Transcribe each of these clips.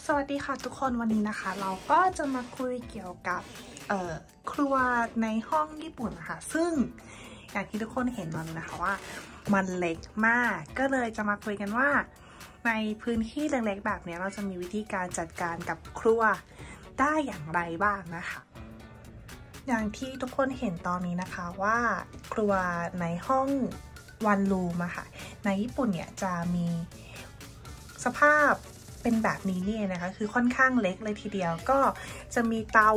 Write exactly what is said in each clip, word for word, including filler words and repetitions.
สวัสดีค่ะทุกคนวันนี้นะคะเราก็จะมาคุยเกี่ยวกับเอ่อครัวในห้องญี่ปุ่นนะคะซึ่งอย่างที่ทุกคนเห็นมาเลยนะคะว่ามันเล็กมากก็เลยจะมาคุยกันว่าในพื้นที่เล็กๆแบบนี้เราจะมีวิธีการจัดการกับครัวได้อย่างไรบ้างนะคะอย่างที่ทุกคนเห็นตอนนี้นะคะว่าครัวในห้องวันรูมอะค่ะในญี่ปุ่นเนี่ยจะมีสภาพเป็นแบบนี้นี่นะคะคือค่อนข้างเล็กเลยทีเดียวก็จะมีเตา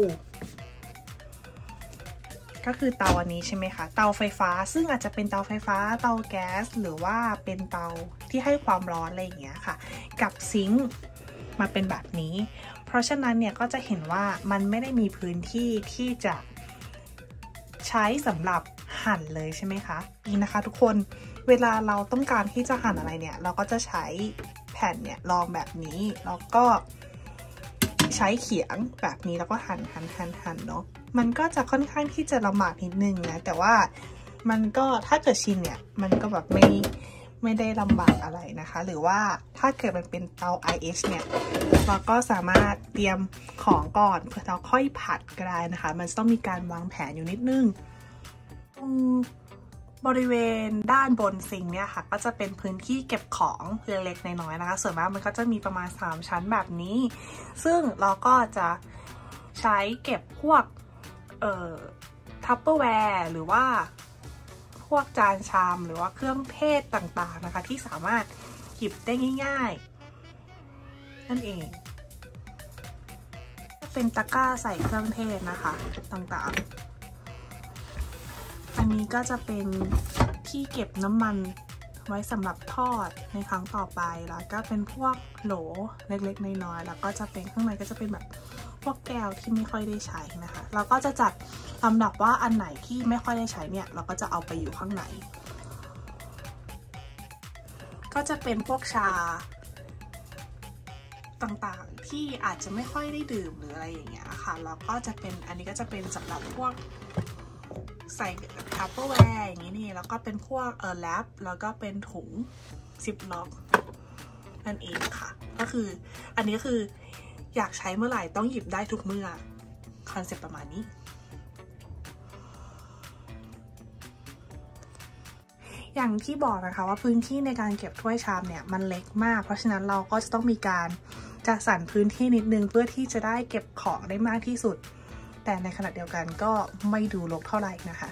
ก็คือเตาอันนี้ใช่ไหมคะเตาไฟฟ้าซึ่งอาจจะเป็นเตาไฟฟ้าเตาแก๊สหรือว่าเป็นเตาที่ให้ความร้อนอะไรอย่างเงี้ยค่ะกับซิงค์มาเป็นแบบนี้เพราะฉะนั้นเนี่ยก็จะเห็นว่ามันไม่ได้มีพื้นที่ที่จะใช้สำหรับหั่นเลยใช่ไหมคะนี่นะคะทุกคนเวลาเราต้องการที่จะหั่นอะไรเนี่ยเราก็จะใช้แผ่นเนี่ยรองแบบนี้แล้วก็ใช้เขียงแบบนี้แล้วก็หั่นหั่นหั่นหั่นเนาะมันก็จะค่อนข้างที่จะลำบากนิดนึงนะแต่ว่ามันก็ถ้าเกิดชินเนี่ยมันก็แบบไม่ไม่ได้ลำบากอะไรนะคะหรือว่าถ้าเกิดมันเป็นเตา ไอ เอช เนี่ยเราก็สามารถเตรียมของก่อนเพื่อเราค่อยผัดก็ได้นะคะมันต้องมีการวางแผนอยู่นิดนึงตรงบริเวณด้านบนซิงค์เนี่ยค่ะก็จะเป็นพื้นที่เก็บของเล็กๆน้อยๆนะคะส่วนมากมันก็จะมีประมาณสามชั้นแบบนี้ซึ่งเราก็จะใช้เก็บพวกเอ่อทัพเปอร์แวร์หรือว่าพวกจานชามหรือว่าเครื่องเทศต่างๆนะคะที่สามารถหยิบได้ง่ายๆนั่นเองเป็นตะกร้าใส่เครื่องเทศนะคะต่างๆอันนี้ก็จะเป็นที่เก็บน้ำมันไว้สำหรับทอดในครั้งต่อไปแล้วก็เป็นพวกโหลเล็กๆน้อยๆแล้วก็จะเป็นข้างในก็จะเป็นแบบพวกแก้วที่ไม่ค่อยได้ใช้นะคะเราก็จะจัดลำดับว่าอันไหนที่ไม่ค่อยได้ใช้เนี่ยเราก็จะเอาไปอยู่ข้างในก็จะเป็นพวกชาต่างๆที่อาจจะไม่ค่อยได้ดื่มหรืออะไรอย่างเงี้ยค่ะแล้วก็จะเป็นอันนี้ก็จะเป็นสำหรับพวกใส่ทัพเปอร์แวร์อย่างนี้นี่แล้วก็เป็นพวกเออแรปแล้วก็เป็นถุงซิปล็อกนั่นเองค่ะก็คืออันนี้คืออยากใช้เมื่อไหร่ต้องหยิบได้ทุกเมื่อคอนเซ็ปต์ประมาณนี้อย่างที่บอกนะคะว่าพื้นที่ในการเก็บถ้วยชามเนี่ยมันเล็กมากเพราะฉะนั้นเราก็จะต้องมีการจัดสรรพื้นที่นิดนึงเพื่อที่จะได้เก็บของได้มากที่สุดแต่ในขณะเดียวกันก็ไม่ดูรกเท่าไหร่นะคะ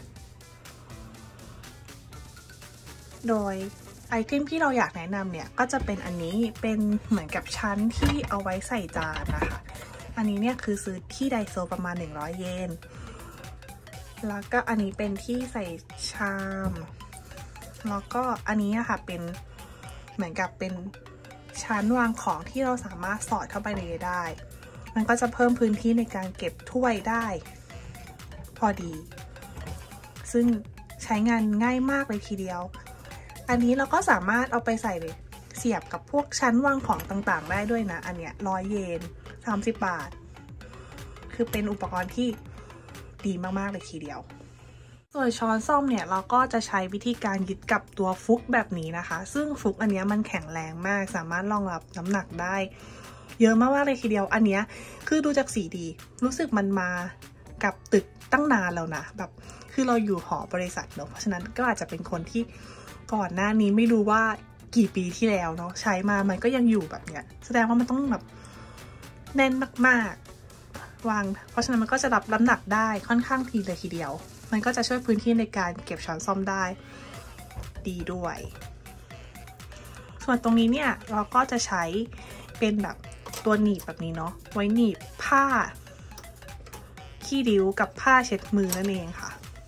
โดยไอเทมที่เราอยากแนะนำเนี่ยก็จะเป็นอันนี้เป็นเหมือนกับชั้นที่เอาไว้ใส่จานนะคะอันนี้เนี่ยคือซื้อที่ไดโซประมาณหนึ่งร้อยเยนแล้วก็อันนี้เป็นที่ใส่ชามแล้วก็อันนี้ค่ะเป็นเหมือนกับเป็นชั้นวางของที่เราสามารถสอดเข้าไปในได้มันก็จะเพิ่มพื้นที่ในการเก็บถ้วยได้พอดีซึ่งใช้งานง่ายมากเลยทีเดียวอันนี้เราก็สามารถเอาไปใส่เลยเสียบกับพวกชั้นวางของต่างๆได้ด้วยนะอันเนี้ยร้อยเยนสามสิบบาทคือเป็นอุปกรณ์ที่ดีมากๆเลยทีเดียวส่วนช้อนส้อมเนี่ยเราก็จะใช้วิธีการยึดกับตัวฟุกแบบนี้นะคะซึ่งฟุกอันนี้มันแข็งแรงมากสามารถรองรับน้ำหนักได้เยอะมากๆเลยทีเดียวอันเนี้ยคือดูจากสีดีรู้สึกมันมากับตึกตั้งนานแล้วนะแบบคือเราอยู่หอบริษัทเนาะเพราะฉะนั้นก็อาจจะเป็นคนที่ก่อนหน้านี้ไม่รู้ว่ากี่ปีที่แล้วเนาะใช้มามันก็ยังอยู่แบบเนี้ยแสดงว่ามันต้องแบบแน่นมากๆวางเพราะฉะนั้นมันก็จะรับน้ำหนักได้ค่อนข้างดีเลยทีเดียวมันก็จะช่วยพื้นที่ในการเก็บช้อนส้อมได้ดีด้วยส่วนตรงนี้เนี่ยเราก็จะใช้เป็นแบบตัวหนีบแบบนี้เนาะไว้หนีบผ้าขี้ริ้วกับผ้าเช็ดมือนั่นเองค่ะ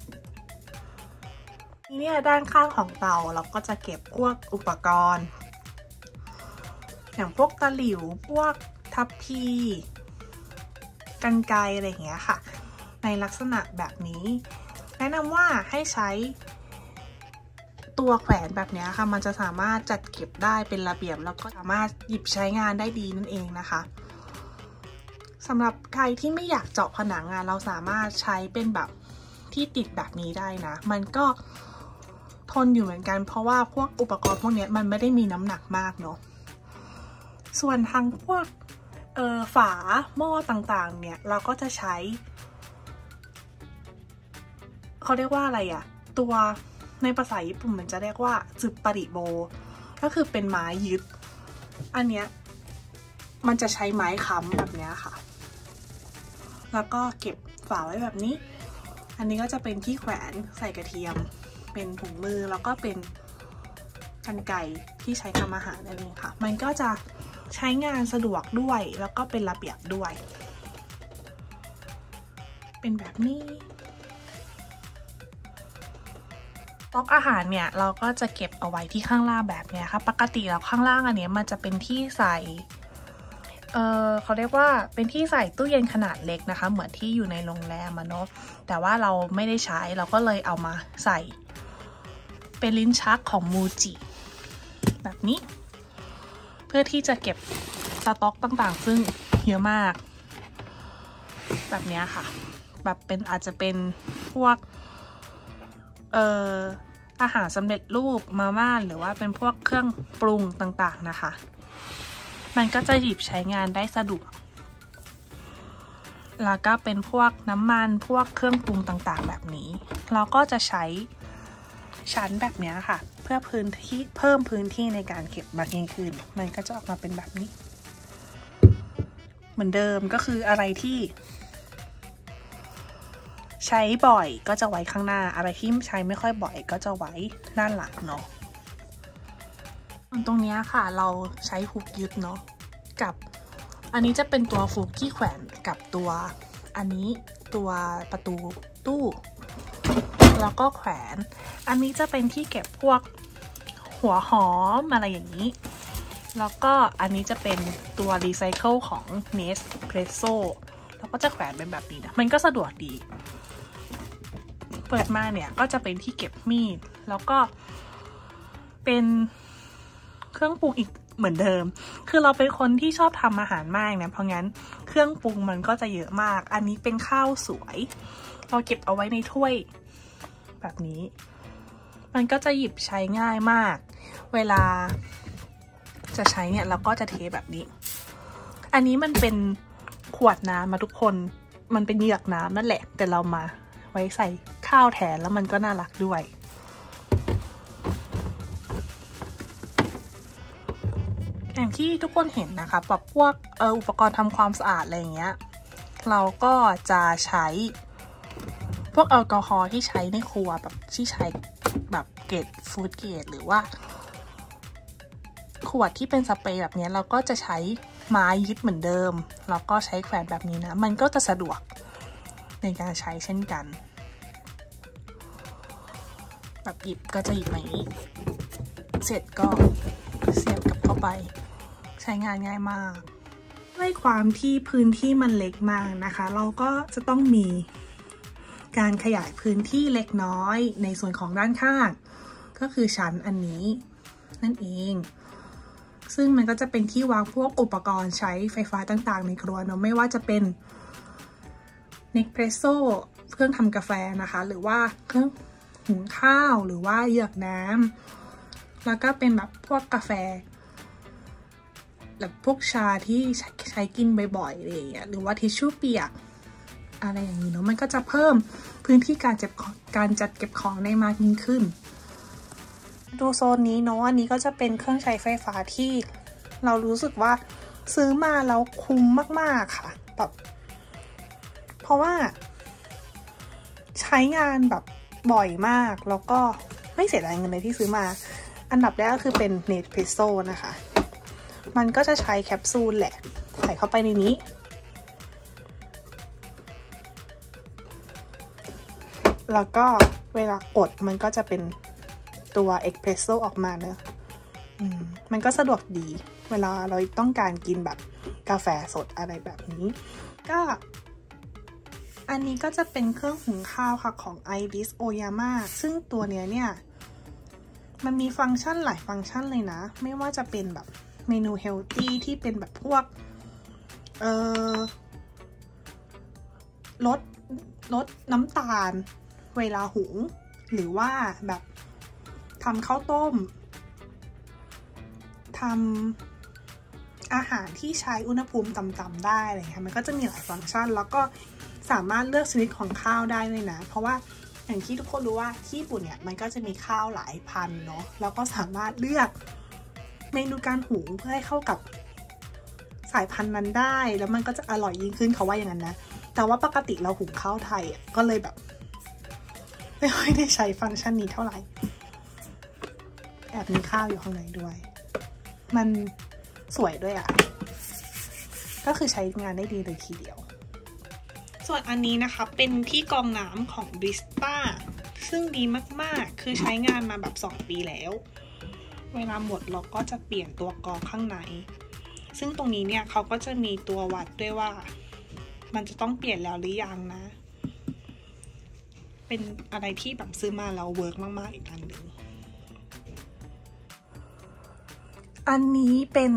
ทีนี้ด้านข้างของเตาเราก็จะเก็บพวกอุปกรณ์อย่างพวกตะหลิวพวกทัพพีกรรไกรอะไรอย่างเงี้ยค่ะในลักษณะแบบนี้แนะนำว่าให้ใช้ตัวแขวนแบบนี้ค่ะมันจะสามารถจัดเก็บได้เป็นระเบียบแล้วก็สามารถหยิบใช้งานได้ดีนั่นเองนะคะสำหรับใครที่ไม่อยากเจาะผนังอ่ะเราสามารถใช้เป็นแบบที่ติดแบบนี้ได้นะมันก็ทนอยู่เหมือนกันเพราะว่าพวกอุปกรณ์พวกนี้มันไม่ได้มีน้ำหนักมากเนาะส่วนทางพวกเออฝาหม้อต่างๆเนี่ยเราก็จะใช้เขาเรียกว่าอะไรอะตัวในภาษาญี่ปุ่นมันจะเรียกว่าซึปาริโบก็คือเป็นไม้ยึดอันเนี้ยมันจะใช้ไม้ค้ำแบบนี้ค่ะแล้วก็เก็บฝาไว้แบบนี้อันนี้ก็จะเป็นที่แขวนใส่กระเทียมเป็นถุงมือแล้วก็เป็นกรรไกรที่ใช้ทำอาหารนั่นเองค่ะมันก็จะใช้งานสะดวกด้วยแล้วก็เป็นระเบียบด้วยเป็นแบบนี้บล็อกอาหารเนี่ยเราก็จะเก็บเอาไว้ที่ข้างล่างแบบนี้ค่ะปกติแล้วข้างล่างอันนี้มันจะเป็นที่ใส่เออเขาเรียกว่าเป็นที่ใส่ตู้เย็นขนาดเล็กนะคะเหมือนที่อยู่ในโรงแรมอะเนาะแต่ว่าเราไม่ได้ใช้เราก็เลยเอามาใส่เป็นลิ้นชักของมูจิแบบนี้เพื่อที่จะเก็บสต็อกต่างๆซึ่งเยอะมากแบบนี้ค่ะแบบเป็นอาจจะเป็นพวกเอ่ออาหารสำเร็จรูปมาม่าหรือว่าเป็นพวกเครื่องปรุงต่างๆนะคะมันก็จะหยิบใช้งานได้สะดวกแล้วก็เป็นพวกน้ำมันพวกเครื่องปรุงต่างๆแบบนี้เราก็จะใช้ชั้นแบบนี้ค่ะเพื่อพื้นที่เพิ่มพื้นที่ในการเก็บมากยิ่งขึ้นมันก็จะออกมาเป็นแบบนี้เหมือนเดิมก็คืออะไรที่ใช้บ่อยก็จะไว้ข้างหน้าอะไรที่ใช้ไม่ค่อยบ่อยก็จะไว้ด้านหลังเนาะตรงนี้ค่ะเราใช้ฮุกยึดเนาะกับอันนี้จะเป็นตัวฟุกที่แขวนกับตัวอันนี้ตัวประตูตู้แล้วก็แขวนอันนี้จะเป็นที่เก็บพวกหัวหอมอะไรอย่างนี้แล้วก็อันนี้จะเป็นตัวรีไซเคิลของ Nespresso แล้วก็จะแขวนเป็นแบบนี้นะมันก็สะดวกดีเปิดมาเนี่ยก็จะเป็นที่เก็บมีดแล้วก็เป็นเครื่องปรุงอีกเหมือนเดิมคือเราเป็นคนที่ชอบทำอาหารมากนะเพราะงั้นเครื่องปรุงมันก็จะเยอะมากอันนี้เป็นข้าวสวยเราเก็บเอาไว้ในถ้วยแบบนี้มันก็จะหยิบใช้ง่ายมากเวลาจะใช้เนี่ยเราก็จะเทแบบนี้อันนี้มันเป็นขวดน้ำมาทุกคนมันเป็นเหยือกน้ำนั่นแหละแต่เรามาไว้ใส่ข้าวแทนแล้วมันก็น่ารักด้วยอย่างที่ทุกคนเห็นนะคะแบบพวกเอออุปกรณ์ทำความสะอาดอะไรอย่างเงี้ยเราก็จะใช้พวกแอลกอฮอล์ที่ใช้ในครัวแบบที่ใช้แบบเกรดฟู้ดเกรดหรือว่าขวดที่เป็นสเปรย์แบบนี้เราก็จะใช้ไม้ยึดเหมือนเดิมแล้วก็ใช้แขวนแบบนี้นะมันก็จะสะดวกในการใช้เช่นกันแบบหยิบก็จะหยิบมาอย่างนี้เสร็จก็เสียบกลับเข้าไปใช้งานง่ายมากด้วยความที่พื้นที่มันเล็กมากนะคะเราก็จะต้องมีการขยายพื้นที่เล็กน้อยในส่วนของด้านข้างก็คือชั้นอันนี้นั่นเองซึ่งมันก็จะเป็นที่วางพวกอุปกรณ์ใช้ไฟฟ้าต่างๆในครัวเนาะไม่ว่าจะเป็น Nespresso เครื่องทำกาแฟนะคะหรือว่าเครื่องหุงข้าวหรือว่าเหยือกน้ำแล้วก็เป็นแบบพวกกาแฟแบบพวกชาที่ใช้กินบ่อยๆอะไรอย่างเงี้ยหรือว่าทิชชู่เปียกอะไรอย่างนี้เนาะมันก็จะเพิ่มพื้นที่การจัดการจัดเก็บของได้มากยิ่งขึ้นดูโซนนี้เนาะอันนี้ก็จะเป็นเครื่องใช้ไฟฟ้าที่เรารู้สึกว่าซื้อมาแล้วคุ้มมากๆค่ะแบบเพราะว่าใช้งานแบบบ่อยมากแล้วก็ไม่เสียดายเงินเลยที่ซื้อมาอันดับแรกก็คือเป็น Nespresso นะคะมันก็จะใช้แคปซูลแหละใส่เข้าไปในนี้แล้วก็เวลากดมันก็จะเป็นตัวเอ็กเพรสโซ่ออกมาเนอะอืมมันก็สะดวกดีเวลาเราต้องการกินแบบกาแฟสดอะไรแบบนี้ก็อันนี้ก็จะเป็นเครื่องหุงข้าวค่ะของ Ibis Oyama ซึ่งตัวเนี้ยเนี่ยมันมีฟังก์ชันหลายฟังก์ชันเลยนะไม่ว่าจะเป็นแบบเมนูเฮลตี้ที่เป็นแบบพวกเอ่อลดลดน้ำตาลเวลาหุงหรือว่าแบบทำข้าวต้มทอาหารที่ใช้อุณหภูมิต่ำๆได้อะไรเงี้ยมันก็จะมีหลายฟังก์ชันแล้วก็สามารถเลือกชนิดของข้าวได้เลยนะเพราะว่าอย่างที่ทุกคนรู้ว่าที่ญี่ปุ่นเนี่ยมันก็จะมีข้าวหลายพันเนาะแล้วก็สามารถเลือกเมนูการหุงเพื่อให้เข้ากับสายพันธุ์นั้นได้แล้วมันก็จะอร่อยยิ่งขึ้นเขาว่าอย่างนั้นนะแต่ว่าปกติเราหุงข้าวไทยอ่ะก็เลยแบบไม่ค่อยได้ใช้ฟังก์ชันนี้เท่าไหร่แอบมีข้าวอยู่ข้างในด้วยมันสวยด้วยอ่ะก็คือใช้งานได้ดีเลยทีเดียวส่วนอันนี้นะคะเป็นที่กรองน้ำของบริสต้าซึ่งดีมากๆคือใช้งานมาแบบสองปีแล้วเวลาหมดเราก็จะเปลี่ยนตัวกรองข้างในซึ่งตรงนี้เนี่ยเขาก็จะมีตัววัดด้วยว่ามันจะต้องเปลี่ยนแล้วหรือยังนะเป็นอะไรที่แบบซื้อมาแล้วเวิร์กมากๆอีกอันหนึ่งอันนี้เป็น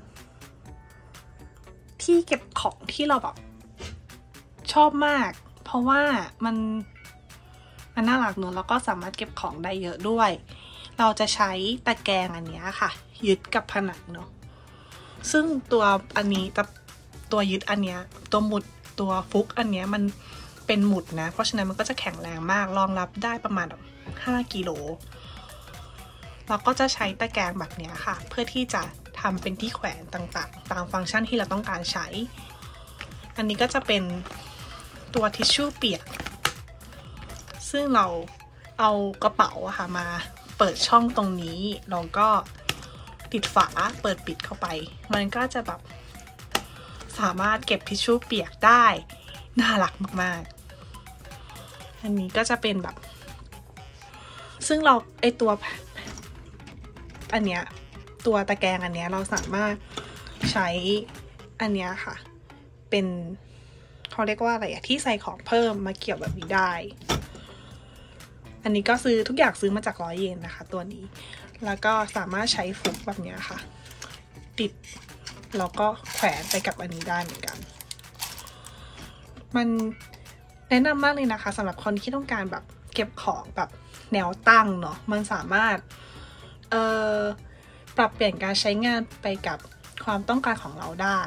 ที่เก็บของที่เราแบบชอบมากเพราะว่ามันมันน่ารักเนอะแล้วก็สามารถเก็บของได้เยอะด้วยเราจะใช้ตะแกรงอันนี้ค่ะยึดกับผนังเนอะซึ่งตัวอันนี้ตัวยึดอันเนี้ยตัวหมุดตัวฟุกอันเนี้ยมันเป็นหมุดนะเพราะฉะนั้นมันก็จะแข็งแรงมากรองรับได้ประมาณห้ากิโลเราก็จะใช้ตะแกรงแบบนี้ค่ะเพื่อที่จะทำเป็นที่แขวนต่างๆตามฟังก์ชันที่เราต้องการใช้อันนี้ก็จะเป็นตัวทิชชู่เปียกซึ่งเราเอากระเป๋าอะค่ะมาเปิดช่องตรงนี้แล้วก็ปิดฝาเปิดปิดเข้าไปมันก็จะแบบสามารถเก็บทิชชู่เปียกได้น่ารักมากๆอันนี้ก็จะเป็นแบบซึ่งเราไอตัวอันเนี้ยตัวตะแกรงอันเนี้ยเราสามารถใช้อันเนี้ยค่ะเป็นเขาเรียกว่าอะไรอะที่ใส่ของเพิ่มมาเกี่ยวแบบนี้ได้อันนี้ก็ซื้อทุกอย่างซื้อมาจากร้อยเยนนะคะตัวนี้แล้วก็สามารถใช้ฟุกแบบนี้ค่ะติดแล้วก็แขวนไปกับอันนี้ได้เหมือนกันมันแนะนำมากเลยนะคะสำหรับคนที่ต้องการแบบเก็บของแบบแนวตั้งเนาะมันสามารถเอ่อปรับเปลี่ยนการใช้งานไปกับความต้องการของเราได้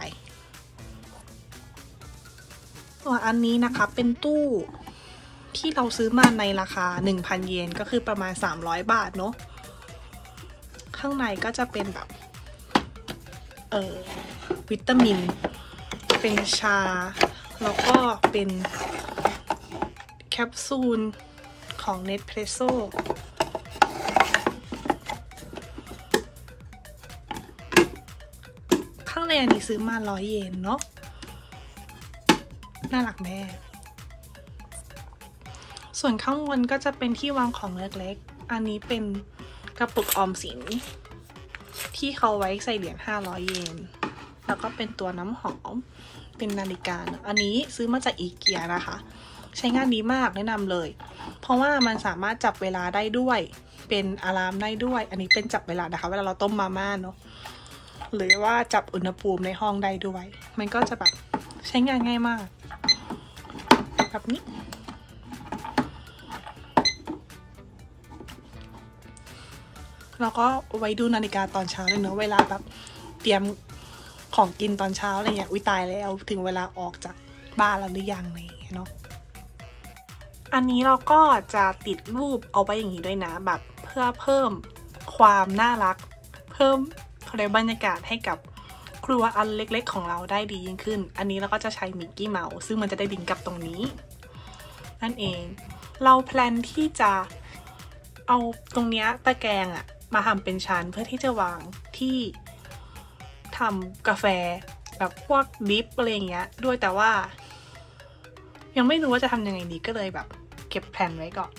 ส่วนอันนี้นะคะเป็นตู้ที่เราซื้อมาในราคา หนึ่งพัน เยนก็คือประมาณสามร้อยบาทเนาะข้างในก็จะเป็นแบบเอ่อวิตามินเป็นชาแล้วก็เป็นแคปซูลของ Nespresso ข้างในอันนี้ซื้อมาร้อยเยนเนาะน่ารักแม่ส่วนข้างบนก็จะเป็นที่วางของเล็กๆอันนี้เป็นกระปุกออมสินที่เขาไว้ใส่เหรียญห้าร้อยเยนแล้วก็เป็นตัวน้ำหอมเป็นนาฬิกาอันนี้ซื้อมาจากอีเกียนะคะใช้งานดีมากแนะนำเลยเพราะว่ามันสามารถจับเวลาได้ด้วยเป็นอะลามได้ด้วยอันนี้เป็นจับเวลานะคะเวลาเราต้มมาม่าเนาะหรือว่าจับอุณหภูมิในห้องได้ด้วยมันก็จะแบบใช้งานง่ายมากแบบนี้แล้วก็ไว้ดูนาฬิกาตอนเช้าเลยเนอะเวลาแบบเตรียมของกินตอนเช้าอะไรเงี้ยอุ้ยตายแล้วถึงเวลาออกจากบ้านแล้วหรือยังอะไรอย่างเงี้ยเนาะอันนี้เราก็จะติดรูปเอาไว้อย่างนี้ด้วยนะแบบเพื่อเพิ่มความน่ารักเพิ่มเรียกบรรยากาศให้กับครัวอันเล็กๆของเราได้ดียิ่งขึ้นอันนี้เราก็จะใช้มิกกี้เมาส์ซึ่งมันจะได้ลิงก์กับตรงนี้นั่นเองเราแพลนที่จะเอาตรงเนี้ยตะแกรงอะมาทำเป็นชั้นเพื่อที่จะวางที่ทำกาแฟแบบพวกดิฟอะไรอย่างเงี้ยด้วยแต่ว่ายังไม่รู้ว่าจะทำยังไงดีก็เลยแบบเก็บแผนไว้ก่อน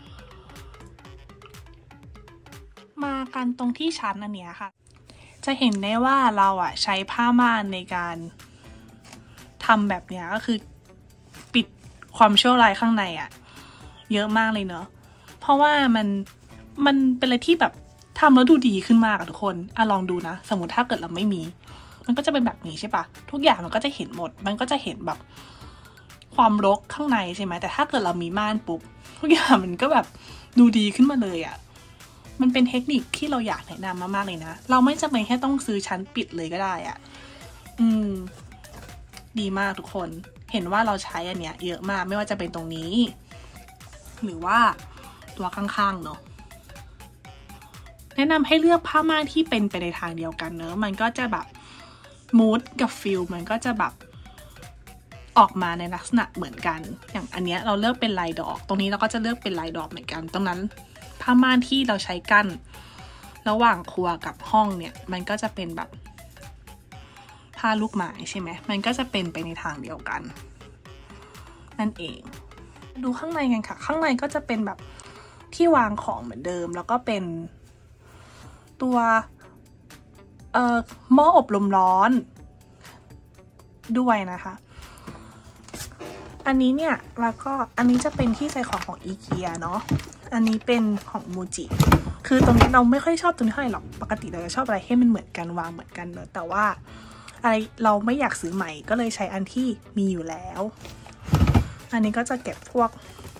มากันตรงที่ชั้นอันเนี้ยค่ะจะเห็นได้ว่าเราอะใช้ผ้าม่านในการทำแบบเนี้ยก็คือปิดความชั่วร้ายข้างในอะเยอะมากเลยเนอะเพราะว่ามันมันเป็นอะไรที่แบบทำแล้วดูดีขึ้นมากอะทุกคนอะลองดูนะสมมติถ้าเกิดเราไม่มีมันก็จะเป็นแบบนี้ใช่ปะทุกอย่างมันก็จะเห็นหมดมันก็จะเห็นแบบความรกข้างในใช่ไหมแต่ถ้าเกิดเรามีม่านปุ๊บทุกอย่างมันก็แบบดูดีขึ้นมาเลยอะมันเป็นเทคนิคที่เราอยากแนะนำมากๆเลยนะเราไม่จำเป็นแค่ต้องซื้อชั้นปิดเลยก็ได้อะอืมดีมากทุกคนเห็นว่าเราใช้อันเนี้ยเยอะมากไม่ว่าจะเป็นตรงนี้หรือว่าตัวข้างๆเนาะแนะนำให้เลือกผ้าม่านที่เป็นไปในทางเดียวกันเนอะมันก็จะแบบมูดกับฟิลมันก็จะแบบออกมาในลักษณะเหมือนกันอย่างอันเนี้ยเราเลือกเป็นลายดอกตรงนี้เราก็จะเลือกเป็นลายดอกเหมือนกันตรงนั้นผ้าม่านที่เราใช้กั้นระหว่างครัวกับห้องเนี่ยมันก็จะเป็นแบบผ้าลูกไม้ใช่ไหมมันก็จะเป็นไปในทางเดียวกันนั่นเองดูข้างในกันค่ะข้างในก็จะเป็นแบบที่วางของเหมือนเดิมแล้วก็เป็นตัวเอ่อหม้ออบลมร้อนด้วยนะคะอันนี้เนี่ยแล้วก็อันนี้จะเป็นที่ใส่ของของอีเกียเนาะอันนี้เป็นของมูจิคือตรงนี้เราไม่ค่อยชอบตรงนี้เท่าไหร่หรอกปกติเราจะชอบอะไรให้มันเหมือนกันวางเหมือนกันเนอะแต่ว่าอะไรเราไม่อยากซื้อใหม่ก็เลยใช้อันที่มีอยู่แล้วอันนี้ก็จะเก็บพวก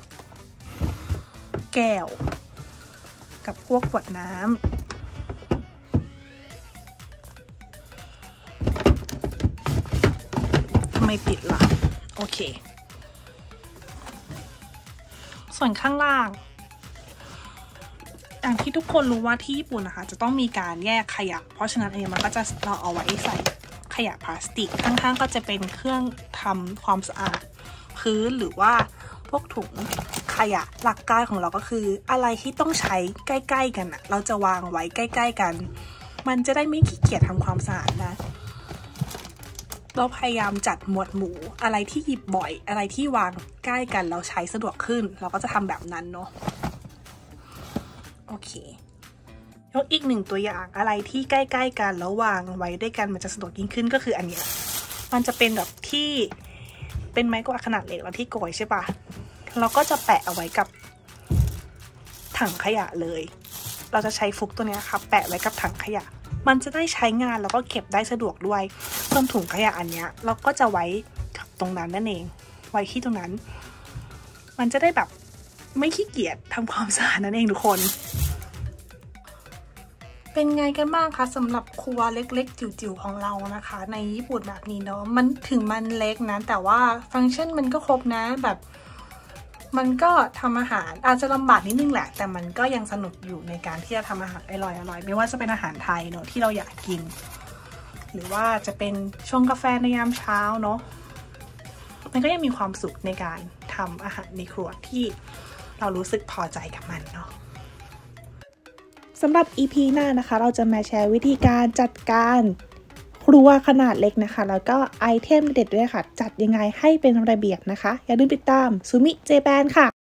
แก้วกับพวกขวดน้ำทำไมปิดล่ะโอเคส่วนข้างล่างอย่างที่ทุกคนรู้ว่าที่ญี่ปุ่นนะคะจะต้องมีการแยกขยะเพราะฉะนั้นอันนี้มันก็จะเราเอาไว้ใส่ขยะพลาสติกข้างๆก็จะเป็นเครื่องทำความสะอาดพื้นหรือว่าพวกถุงขยะหลักการของเราก็คืออะไรที่ต้องใช้ใกล้ๆกันอะเราจะวางไว้ใกล้ๆกันมันจะได้ไม่ขี้เกียจทำความสะอาดนะเราพยายามจัดหมวดหมู่อะไรที่หยิบบ่อยอะไรที่วางใกล้กันเราใช้สะดวกขึ้นเราก็จะทำแบบนั้นเนาะโอเคยกอีกหนึ่งตัวอย่างอะไรที่ใกล้ๆกันแล้ววางไว้ด้วยกันมันจะสะดวกยิ่งขึ้นก็คืออันนี้มันจะเป็นแบบที่เป็นไม้กวาดขนาดเล็กแล้วที่โกยใช่ปะเราก็จะแปะเอาไว้กับถังขยะเลยเราจะใช้ฟุกตัวนี้ค่ะแปะไว้กับถังขยะมันจะได้ใช้งานแล้วก็เก็บได้สะดวกด้วยส่วนถุงขยะอันเนี้ยเราก็จะไว้ตรงนั้นนั่นเองไว้ที่ตรงนั้นมันจะได้แบบไม่ขี้เกียจทำความสะอาดนั่นเองทุกคนเป็นไงกันบ้างคะสำหรับครัวเล็กๆจิ๋วๆของเรานะคะในญี่ปุ่นแบบนี้เนาะมันถึงมันเล็กนะแต่ว่าฟังก์ชันมันก็ครบนะแบบมันก็ทำอาหารอาจจะลำบากนิดนึงแหละแต่มันก็ยังสนุกอยู่ในการที่จะทำอาหารอร่อยๆไม่ว่าจะเป็นอาหารไทยเนาะที่เราอยากกินหรือว่าจะเป็นชงกาแฟในยามเช้าเนาะมันก็ยังมีความสุขในการทำอาหารในครัวที่เรารู้สึกพอใจกับมันเนาะสำหรับ อี พี หน้านะคะเราจะมาแชร์วิธีการจัดการครัวขนาดเล็กนะคะแล้วก็ไอเทมเด็ดด้วยค่ะจัดยังไงให้เป็นระเบียบนะคะอย่าลืมติดตามซูมิเจแปนค่ะ